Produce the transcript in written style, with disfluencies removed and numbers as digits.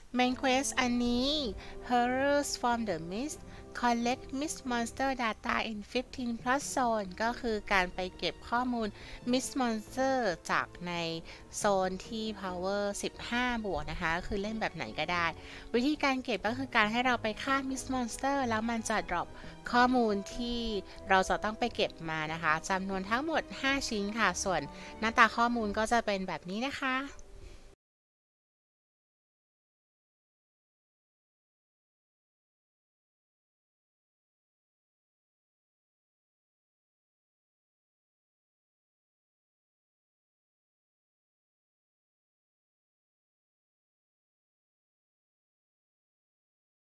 Main Quest อันนี้ Horrors from the Mist Collect Mist Monster Data in 15 plus zone ก็คือการไปเก็บข้อมูล Mist Monster จากในโซนที่ Power 15 บวกนะคะคือเล่นแบบไหนก็ได้ วิธีการเก็บก็คือการให้เราไปฆ่า Mist Monster แล้วมันจะ drop ข้อมูลที่เราจะต้องไปเก็บมานะคะจำนวนทั้งหมด5ชิ้นค่ะส่วนหน้าตาข้อมูลก็จะเป็นแบบนี้นะคะ